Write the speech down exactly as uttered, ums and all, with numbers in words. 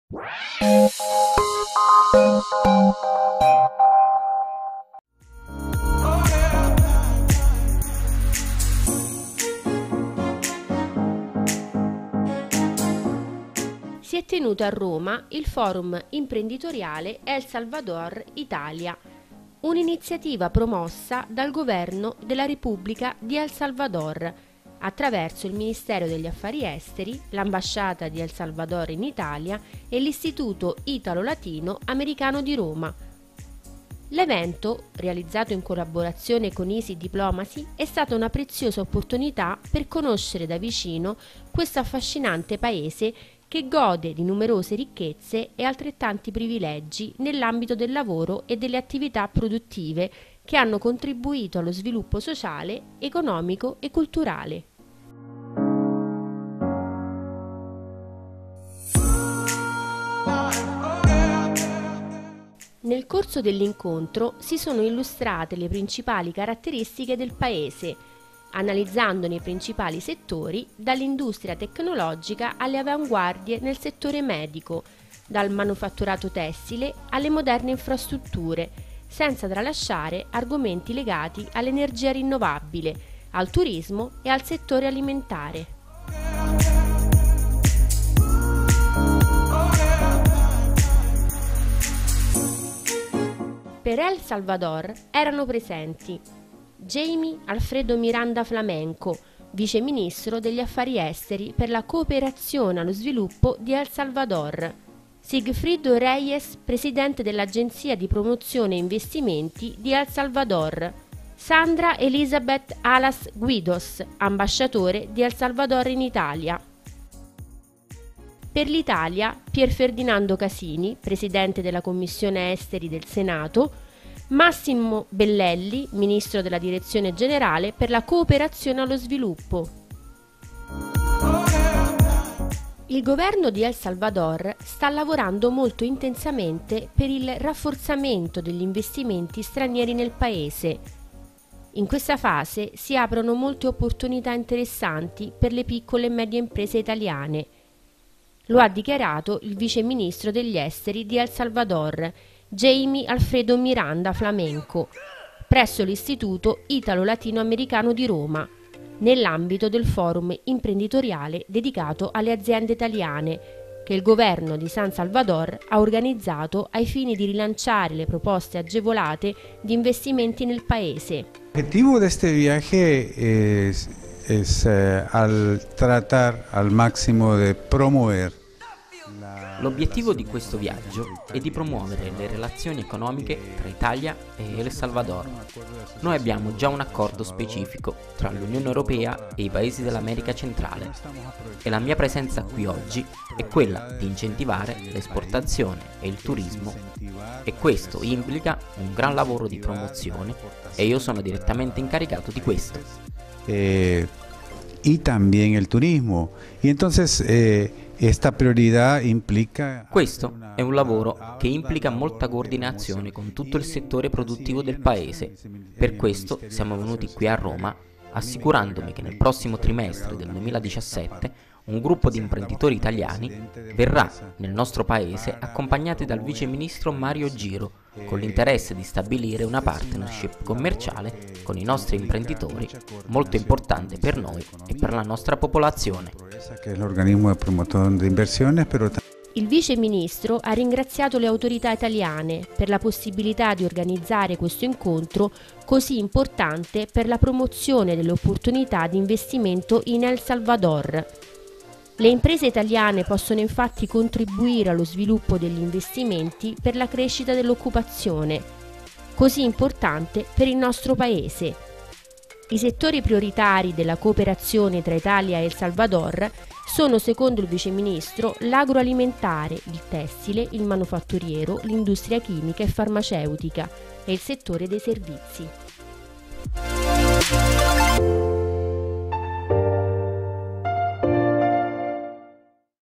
Si è tenuto a Roma il forum imprenditoriale El Salvador Italia, un'iniziativa promossa dal governo della Repubblica di El Salvador attraverso il Ministero degli Affari Esteri, l'Ambasciata di El Salvador in Italia e l'Istituto Italo-Latino Americano di Roma. L'evento, realizzato in collaborazione con Easy Diplomacy, è stata una preziosa opportunità per conoscere da vicino questo affascinante paese che gode di numerose ricchezze e altrettanti privilegi nell'ambito del lavoro e delle attività produttive che hanno contribuito allo sviluppo sociale, economico e culturale. Nel corso dell'incontro si sono illustrate le principali caratteristiche del paese, analizzandone i principali settori, dall'industria tecnologica alle avanguardie nel settore medico, dal manufatturato tessile alle moderne infrastrutture, senza tralasciare argomenti legati all'energia rinnovabile, al turismo e al settore alimentare. Per El Salvador erano presenti Jaime Alfredo Miranda Flamenco, vice ministro degli affari esteri per la cooperazione allo sviluppo di El Salvador, Sigfrido Reyes, presidente dell'Agenzia di promozione e investimenti di El Salvador, Sandra Elizabeth Alas Guidos, ambasciatore di El Salvador in Italia. Per l'Italia, Pier Ferdinando Casini, presidente della Commissione Esteri del Senato, Massimo Bellelli, ministro della Direzione Generale per la Cooperazione allo Sviluppo. Il governo di El Salvador sta lavorando molto intensamente per il rafforzamento degli investimenti stranieri nel paese. In questa fase si aprono molte opportunità interessanti per le piccole e medie imprese italiane. Lo ha dichiarato il vice ministro degli esteri di El Salvador, Jaime Alfredo Miranda Flamenco, presso l'Istituto Italo-Latino Americano di Roma, nell'ambito del forum imprenditoriale dedicato alle aziende italiane che il governo di San Salvador ha organizzato ai fini di rilanciare le proposte agevolate di investimenti nel paese. L'obiettivo di questo viaje es, es eh, al tratar al máximo de promover. L'obiettivo di questo viaggio è di promuovere le relazioni economiche tra Italia e El Salvador. Noi abbiamo già un accordo specifico tra l'Unione Europea e i paesi dell'America centrale e la mia presenza qui oggi è quella di incentivare l'esportazione e il turismo, e questo implica un gran lavoro di promozione e io sono direttamente incaricato di questo. Eh, y también el turismo. Y entonces eh, esta prioridad implica... Questo è un lavoro che implica molta coordinazione con tutto il settore produttivo del paese. Per questo siamo venuti qui a Roma assicurandomi che nel prossimo trimestre del duemiladiciassette un gruppo di imprenditori italiani verrà nel nostro paese accompagnati dal vice ministro Mario Giro con l'interesse di stabilire una partnership commerciale con i nostri imprenditori molto importante per noi e per la nostra popolazione. Il vice ministro ha ringraziato le autorità italiane per la possibilità di organizzare questo incontro così importante per la promozione delle opportunità di investimento in El Salvador. Le imprese italiane possono infatti contribuire allo sviluppo degli investimenti per la crescita dell'occupazione, così importante per il nostro paese. I settori prioritari della cooperazione tra Italia e El Salvador sono, secondo il vice ministro, l'agroalimentare, il tessile, il manufatturiero, l'industria chimica e farmaceutica e il settore dei servizi.